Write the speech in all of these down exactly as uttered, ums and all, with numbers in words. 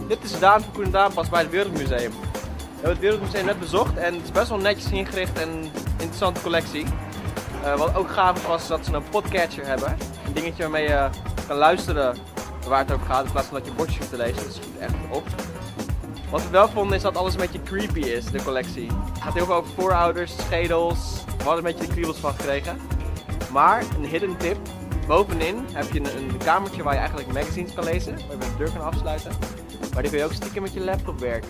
Dit is Daan van Koen en Daan pas bij het Wereldmuseum. We hebben het Wereldmuseum net bezocht en het is best wel netjes ingericht en een interessante collectie. Uh, wat ook gaaf was, is dat ze een podcatcher hebben. Een dingetje waarmee je kan luisteren waar het over gaat in plaats van dat je bordjes hoeft te lezen. Dat schiet echt op. Wat we wel vonden is dat alles een beetje creepy is, de collectie. Het gaat heel veel over voorouders, schedels. We hadden een beetje de kriebels van gekregen. Maar een hidden tip. Bovenin heb je een, een kamertje waar je eigenlijk magazines kan lezen. Waar je de deur kan afsluiten. Maar die kun je ook stiekem met je laptop werken.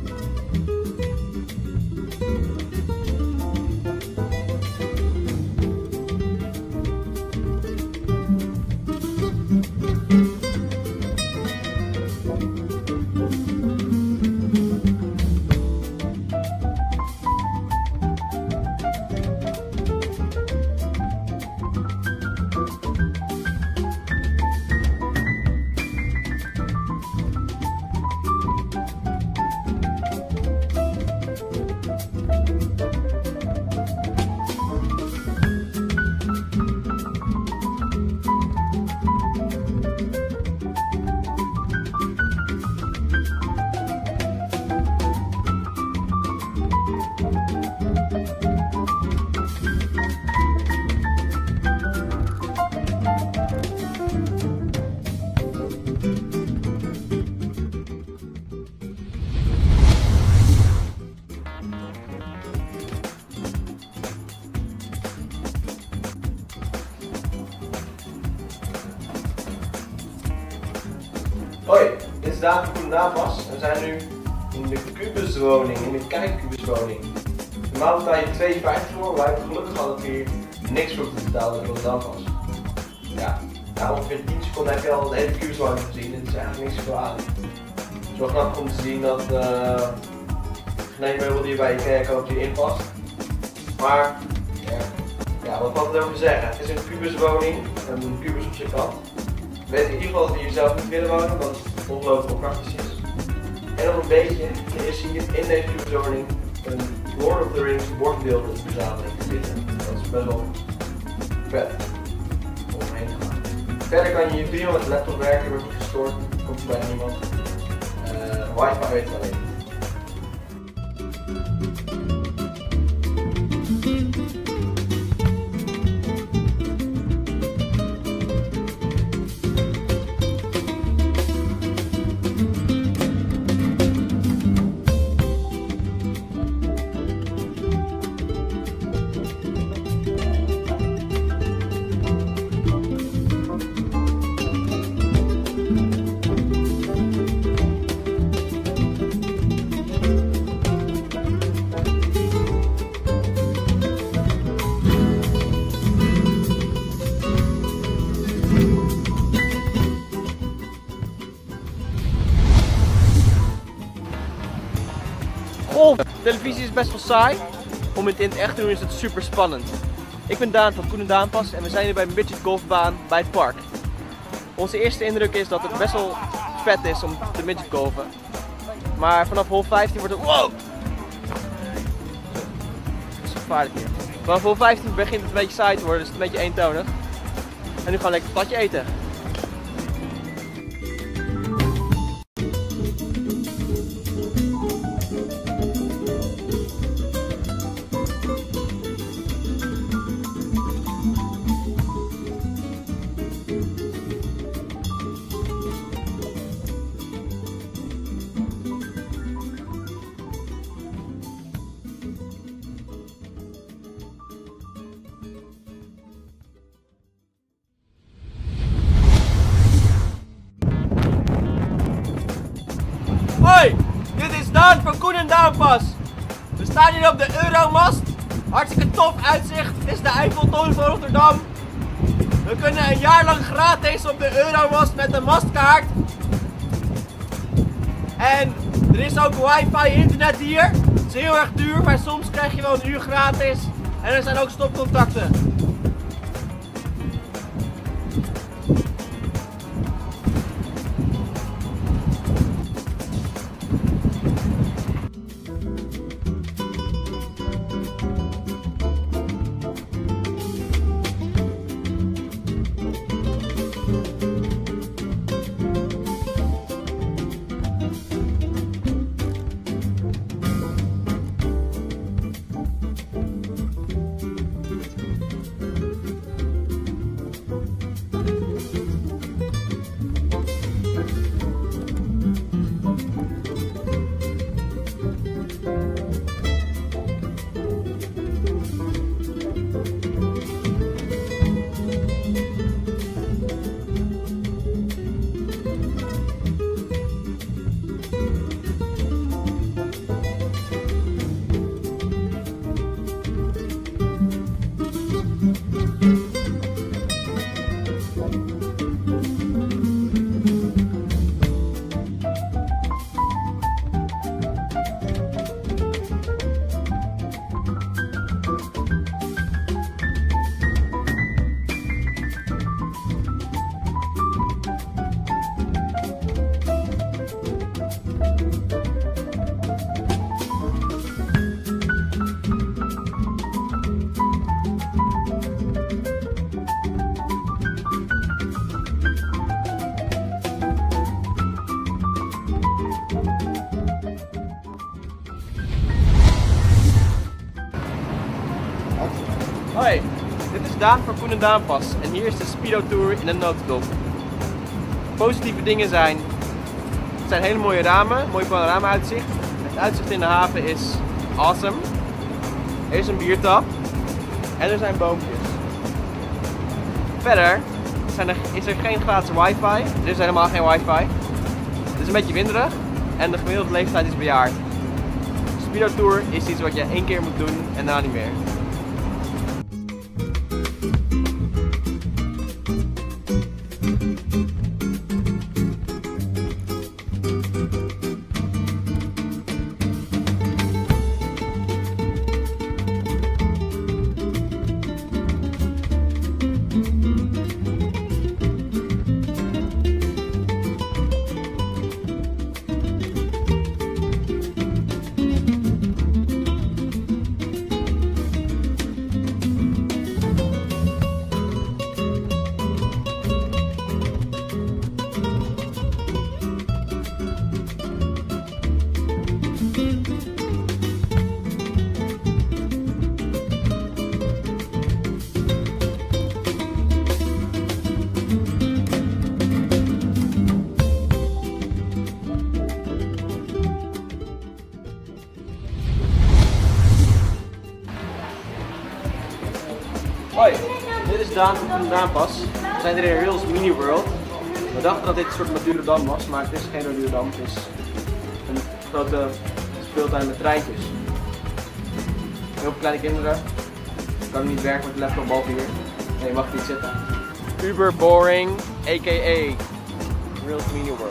Hoi, dit is Daan van Koen en Daan pas. We zijn nu in de kubuswoning, in de kijkkubuswoning. Normaal betaal je twee vijftig voor, maar wij hebben gelukkig gehad dat we hier niks voor te betalen door de Daan pas. Ja, na ongeveer tien seconden heb je al de hele kubuswoning gezien en het is eigenlijk niks veel aan. Het is wel grappig om te zien dat uh, geen meubel die je bij Ikea koopt hierin past. Maar, ja, ja, wat kan ik erover zeggen? Het is een kubuswoning, een kubus op zijn kant. We weten in ieder geval dat we hier zelf niet willen wonen, omdat het ongelooflijk onpraktisch is. En om een beetje is hier in deze kubuswoning een Lord of the Rings bordbeeldenverzameling te zitten. Dat is best wel vet om omheen te gaan. Verder kan je hier prima met de laptop werken, wordt niet gestoord, komt er bijna niemand. Uh, Wifi weet het alleen. Golf! Televisie is best wel saai. Om het in het echt te doen is het super spannend. Ik ben Daan van Koen en Daan pas en we zijn hier bij een midget golfbaan bij het park. Onze eerste indruk is dat het best wel vet is om te midget golfen. Maar vanaf hole vijftien wordt het wow! Dat is gevaarlijk hier. Vanaf hole vijftien begint het een beetje saai te worden, dus het is een beetje eentonig. En nu gaan we lekker een patatje eten. Hoi, dit is Daan van Koen en Daan pas. We staan hier op de Euromast. Hartstikke tof uitzicht. Dit is de Eiffeltoren van Rotterdam. We kunnen een jaar lang gratis op de Euromast met een mastkaart. En er is ook wifi internet hier. Het is heel erg duur, maar soms krijg je wel een uur gratis. En er zijn ook stopcontacten. Daan voor Koen en Daan Pas en hier is de Speedo Tour in een notendop. Positieve dingen zijn, het zijn hele mooie ramen, mooi panorama uitzicht. Het uitzicht in de haven is awesome. Er is een biertap en er zijn boompjes. Verder zijn er, is er geen gratis wifi, er is helemaal geen wifi. Het is een beetje winderig en de gemiddelde leeftijd is bejaard. De Speedo Tour is iets wat je één keer moet doen en daarna niet meer. Hoi, dit is Daan van Daan Pas. We zijn hier in Rails Mini World. We dachten dat dit een soort Madurodam was, maar het is geen Madurodam. Het is een grote speeltuin met treintjes. Heel veel kleine kinderen. Ik kan niet werken met de laptop boven hier. Nee, je mag niet zitten. Uber boring, a k a. Rails Mini World.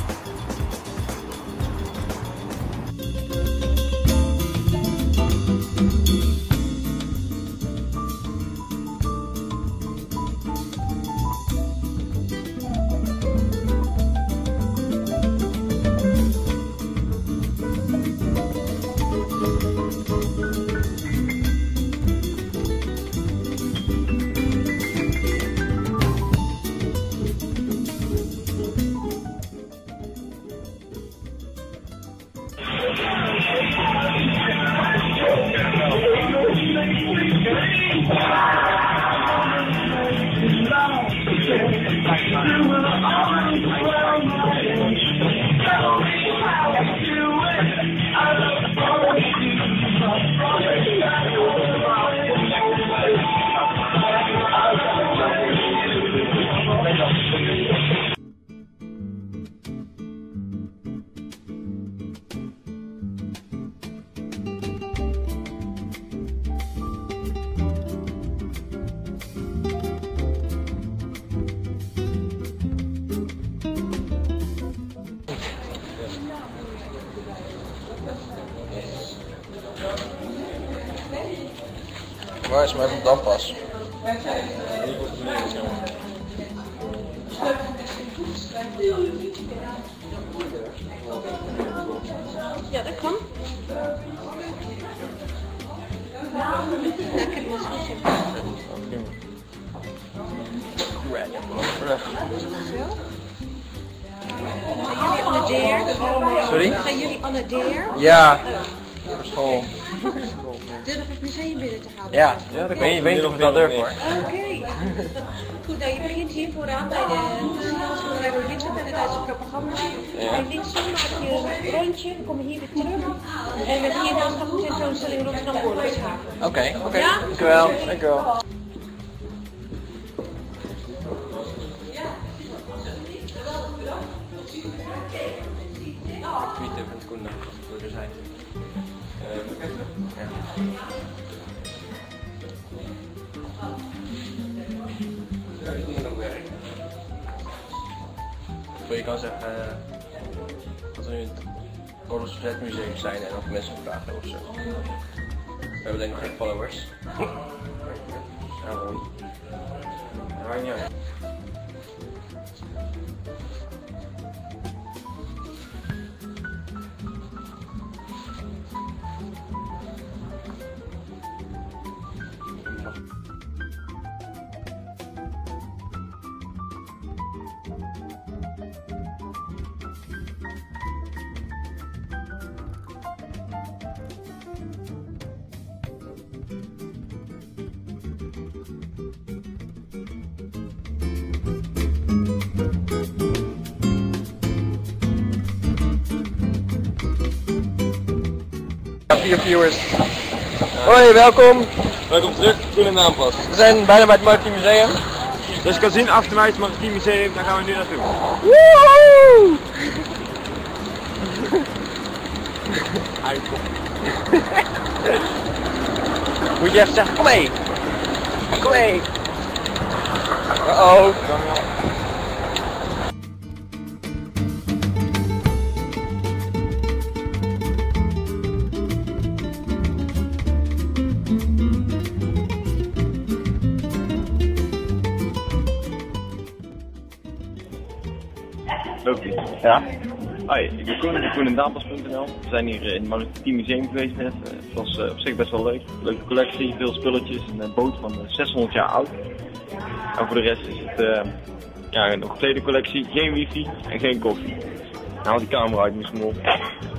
Waar is mijn Daan Pas? Ja, dat kan. Lekker misschien. Gaan jullie aan de deur? Sorry? Gaan jullie aan de deur? Ja, voor school. Durf het museum binnen te gaan? Ja, ja dat weet je weet of ik dat durf hoor. Oké. Goed, nou je begint hier vooraan bij de schilderij door Winter bij de Duitse propaganda. Ja. En linksom maak je een rondje, dan kom je hier weer terug. En met hiernaast gaat de tentoonstelling Rotterdam Oorlogshaven. Oké, okay, oké. Okay. Ja? Dankjewel. Dankjewel. Tweeten van Koen door er zijn. Uh, ja. Je kan zeggen uh, dat we nu in het Oorlogsverzetmuseum zijn en of mensen vragen of zo. We hebben denk ik nog geen followers. Ja, mooi. Dat maakt niet uit. Thank you. Vier viewers. Hoi, welkom. Welkom terug, Koen en Naampas. We zijn bijna bij het Maritiem Museum. Dus je kan zien achter mij het Maritiem Museum, daar gaan we nu naartoe. Woehoe! Moet je even zeggen, kom mee! Kom mee! Uh-oh! Loopt ie? Ja? Hoi, ik ben Koen van koen en daampas punt n l. We zijn hier in het Maritiem Museum geweest net. Het was uh, op zich best wel leuk. Leuke collectie, veel spulletjes. Een boot van uh, zeshonderd jaar oud. En voor de rest is het uh, ja, nog een tweede collectie. Geen wifi en geen koffie. Nou, die camera uit moest hem op.